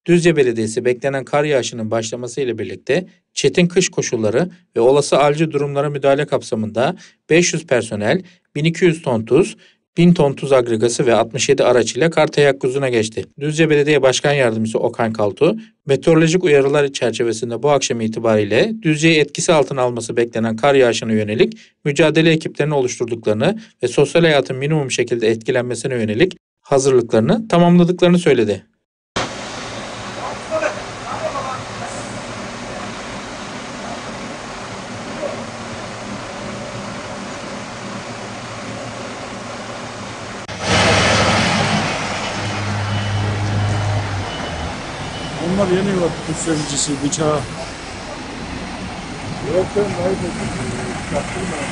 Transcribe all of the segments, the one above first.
Düzce Belediyesi beklenen kar yağışının başlaması ile birlikte çetin kış koşulları ve olası acil durumlara müdahale kapsamında 500 personel, 1200 ton tuz, 1000 ton tuz agregası ve 67 araç ile kar teyakkuzuna geçti. Düzce Belediye Başkan Yardımcısı Okan Kaltu, meteorolojik uyarılar çerçevesinde bu akşam itibariyle Düzce'yi etkisi altına alması beklenen kar yağışına yönelik mücadele ekiplerini oluşturduklarını ve sosyal hayatın minimum şekilde etkilenmesine yönelik hazırlıklarını tamamladıklarını söyledi. Onlar yeniyorlar tuz sevicisi, bıçağı. Yok ben kaybettim. Çaktırma.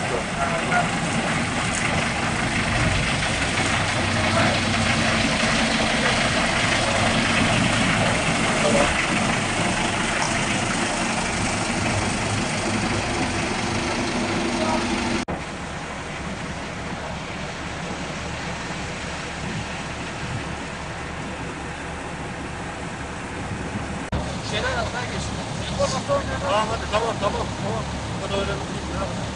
Şeyler altına geçin. Tamam hadi tamam. Bu kadar önemli değil ya.